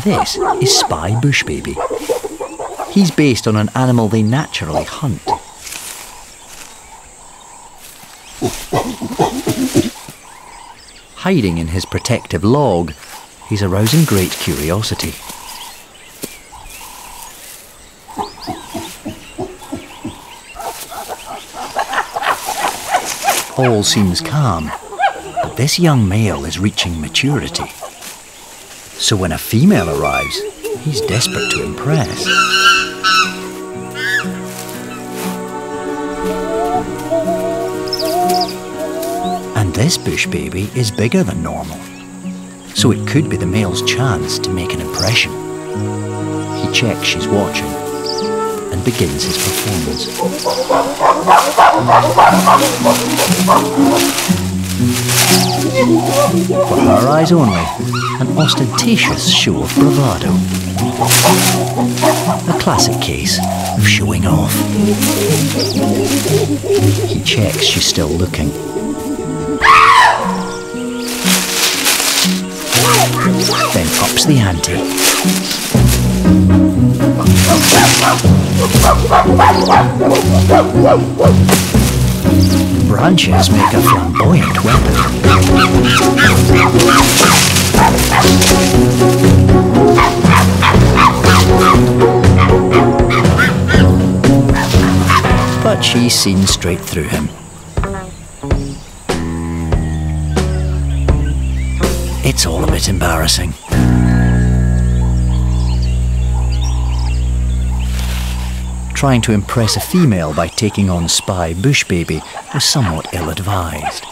This is Spy Bushbaby. He's based on an animal they naturally hunt. Hiding in his protective log, he's arousing great curiosity. All seems calm, but this young male is reaching maturity. So when a female arrives, he's desperate to impress. And this bush baby is bigger than normal, so it could be the male's chance to make an impression. He checks she's watching and begins his performance. For her eyes only, an ostentatious show of bravado. A classic case of showing off. He checks she's still looking. Then ups the ante. Branches make a flamboyant weapon. But she's seen straight through him. It's all a bit embarrassing. Trying to impress a female by taking on Spy Bushbaby was somewhat ill-advised.